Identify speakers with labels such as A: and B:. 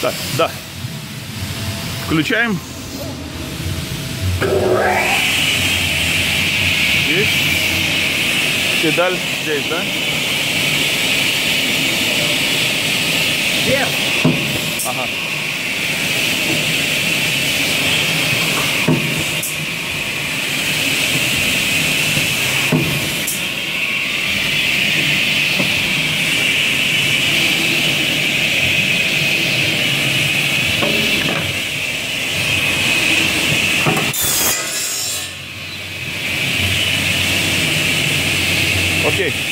A: Так, да. Включаем. Есть. Педаль здесь, да?
B: Вверх.
A: Ага. Окей.